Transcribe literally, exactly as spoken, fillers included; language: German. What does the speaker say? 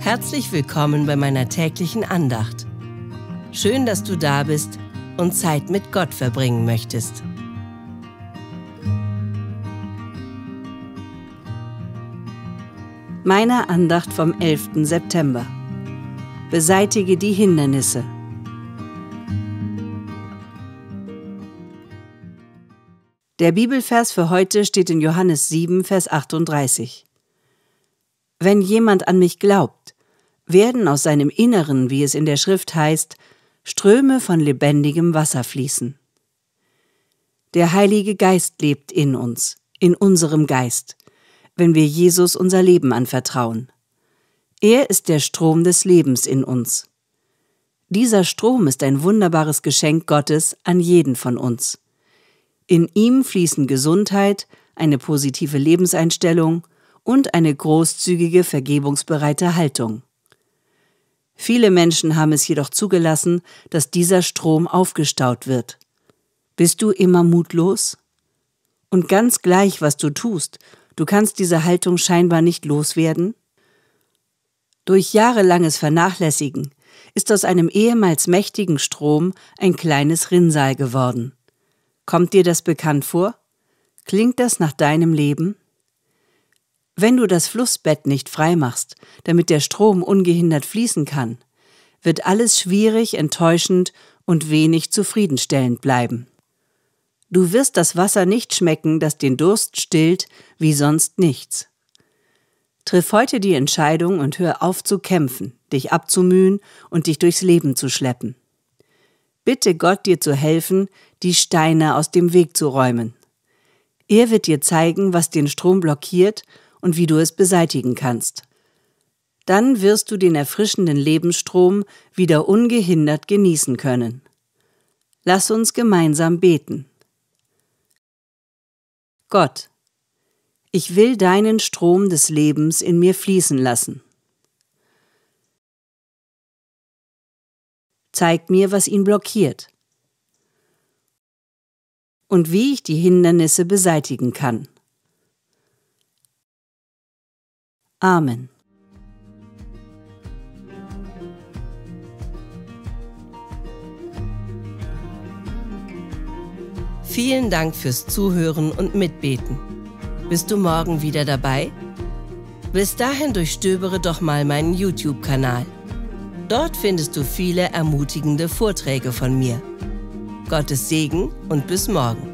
Herzlich willkommen bei meiner täglichen Andacht. Schön, dass du da bist und Zeit mit Gott verbringen möchtest. Meine Andacht vom elften September. Beseitige die Hindernisse. Der Bibelvers für heute steht in Johannes sieben, Vers achtunddreißig. Wenn jemand an mich glaubt, werden aus seinem Inneren, wie es in der Schrift heißt, Ströme von lebendigem Wasser fließen. Der Heilige Geist lebt in uns, in unserem Geist, wenn wir Jesus unser Leben anvertrauen. Er ist der Strom des Lebens in uns. Dieser Strom ist ein wunderbares Geschenk Gottes an jeden von uns. In ihm fließen Gesundheit, eine positive Lebenseinstellung und eine großzügige, vergebungsbereite Haltung. Viele Menschen haben es jedoch zugelassen, dass dieser Strom aufgestaut wird. Bist du immer mutlos? Und ganz gleich, was du tust, du kannst diese Haltung scheinbar nicht loswerden? Durch jahrelanges Vernachlässigen ist aus einem ehemals mächtigen Strom ein kleines Rinnsal geworden. Kommt dir das bekannt vor? Klingt das nach deinem Leben? Wenn du das Flussbett nicht freimachst, damit der Strom ungehindert fließen kann, wird alles schwierig, enttäuschend und wenig zufriedenstellend bleiben. Du wirst das Wasser nicht schmecken, das den Durst stillt, wie sonst nichts. Triff heute die Entscheidung und hör auf zu kämpfen, dich abzumühen und dich durchs Leben zu schleppen. Bitte Gott, dir zu helfen, die Steine aus dem Weg zu räumen. Er wird dir zeigen, was den Strom blockiert und wie du es beseitigen kannst. Dann wirst du den erfrischenden Lebensstrom wieder ungehindert genießen können. Lass uns gemeinsam beten. Gott, ich will deinen Strom des Lebens in mir fließen lassen. Zeig mir, was ihn blockiert und wie ich die Hindernisse beseitigen kann. Amen. Vielen Dank fürs Zuhören und Mitbeten. Bist du morgen wieder dabei? Bis dahin durchstöbere doch mal meinen YouTube-Kanal. Dort findest du viele ermutigende Vorträge von mir. Gottes Segen und bis morgen.